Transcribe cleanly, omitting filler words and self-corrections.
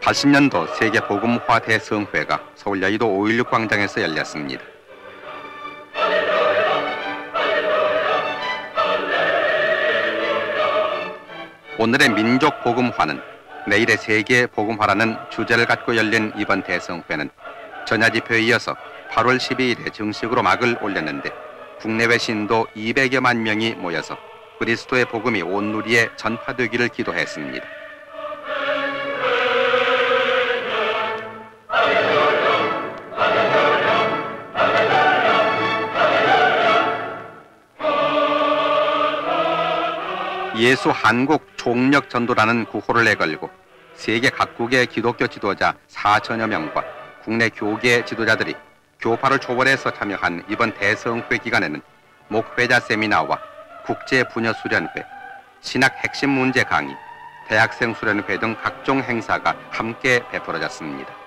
80년도 세계복음화 대성회가 서울 여의도 5.16 광장에서 열렸습니다. 오늘의 민족복음화는 내일의 세계복음화라는 주제를 갖고 열린 이번 대성회는 전야집회에 이어서 8월 12일에 정식으로 막을 올렸는데 국내외 신도 200여만 명이 모여서 그리스도의 복음이 온 누리에 전파되기를 기도했습니다. 예수 한국 총력 전도라는 구호를 내걸고 세계 각국의 기독교 지도자 4천여 명과 국내 교계 지도자들이 교파를 초월해서 참여한 이번 대성회 기간에는 목회자 세미나와 국제부녀수련회, 신학 핵심 문제 강의, 대학생 수련회 등 각종 행사가 함께 베풀어졌습니다.